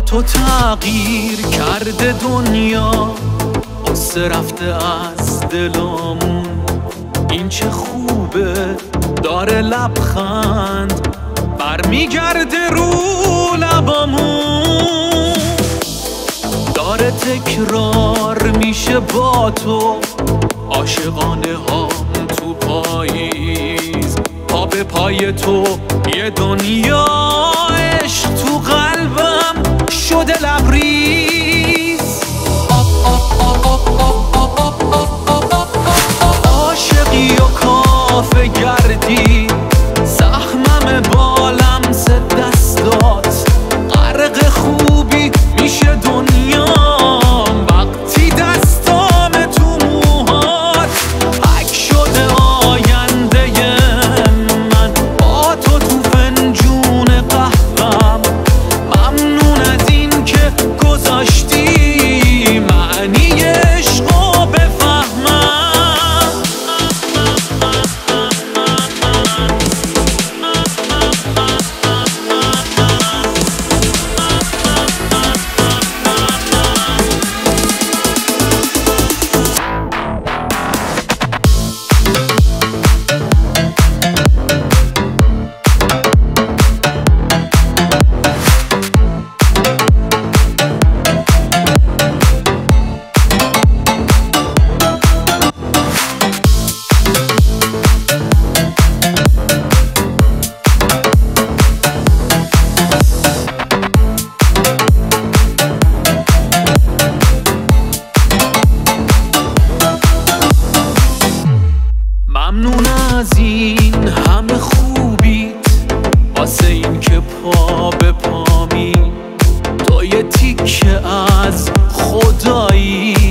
تو تغییر کرده دنیا، قصه رفته از دلامون. این چه خوبه داره لبخند برمیگرده رو لبامون. داره تکرار میشه با تو عاشقانه هام تو پاییز. پا به پای تو یه دنیا عشق تو قلبم شده لبریز. عاشقی و کافه گردی، زخمم با لمس دستات. غرق خوبی میشه دنیا وقتی دستام تو موهات. حک شده آینده من با تو تو فنجون قهوم. ممنون از این که گذاشتی معنی عشقو بفهمم. ممنون از این همه خوبیت، واسه این که پا به پامی. تو یه تیکه از خدایی،